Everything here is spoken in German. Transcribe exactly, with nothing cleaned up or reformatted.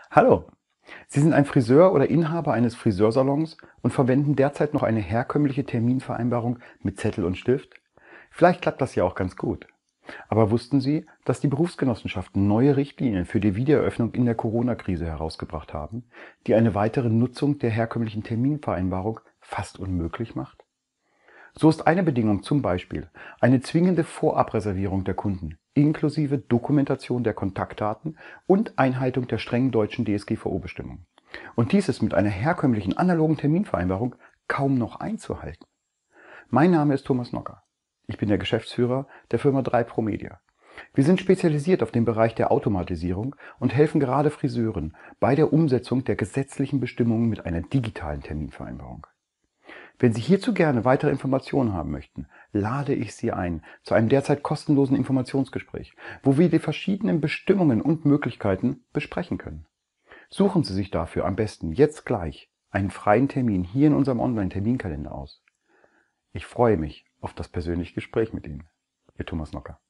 Hallo, Sie sind ein Friseur oder Inhaber eines Friseursalons und verwenden derzeit noch eine herkömmliche Terminvereinbarung mit Zettel und Stift? Vielleicht klappt das ja auch ganz gut. Aber wussten Sie, dass die Berufsgenossenschaften neue Richtlinien für die Wiedereröffnung in der Corona-Krise herausgebracht haben, die eine weitere Nutzung der herkömmlichen Terminvereinbarung fast unmöglich macht? So ist eine Bedingung zum Beispiel eine zwingende Vorabreservierung der Kunden inklusive Dokumentation der Kontaktdaten und Einhaltung der strengen deutschen D S G V O-Bestimmungen. Und dies ist mit einer herkömmlichen analogen Terminvereinbarung kaum noch einzuhalten. Mein Name ist Thomas Nocker. Ich bin der Geschäftsführer der Firma drei Pro Media. Wir sind spezialisiert auf den Bereich der Automatisierung und helfen gerade Friseuren bei der Umsetzung der gesetzlichen Bestimmungen mit einer digitalen Terminvereinbarung. Wenn Sie hierzu gerne weitere Informationen haben möchten, lade ich Sie ein zu einem derzeit kostenlosen Informationsgespräch, wo wir die verschiedenen Bestimmungen und Möglichkeiten besprechen können. Suchen Sie sich dafür am besten jetzt gleich einen freien Termin hier in unserem Online-Terminkalender aus. Ich freue mich auf das persönliche Gespräch mit Ihnen. Ihr Thomas Nocker.